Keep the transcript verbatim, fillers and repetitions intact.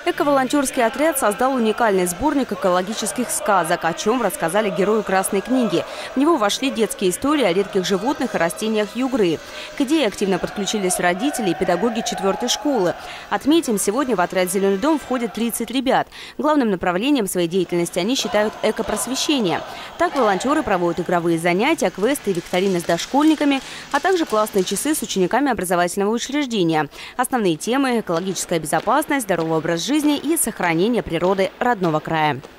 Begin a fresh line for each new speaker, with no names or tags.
Эко-волонтерский отряд создал уникальный сборник экологических сказок, о чем рассказали герои Красной книги. В него вошли детские истории о редких животных и растениях Югры. К идее активно подключились родители и педагоги четвертой школы. Отметим, сегодня в отряд «Зеленый дом» входит тридцать ребят. Главным направлением своей деятельности они считают экопросвещение. Так волонтеры проводят игровые занятия, квесты и викторины с дошкольниками, а также классные часы с учениками образовательного учреждения. Основные темы – экологическая безопасность, здоровый образ жизни и сохранение природы родного края.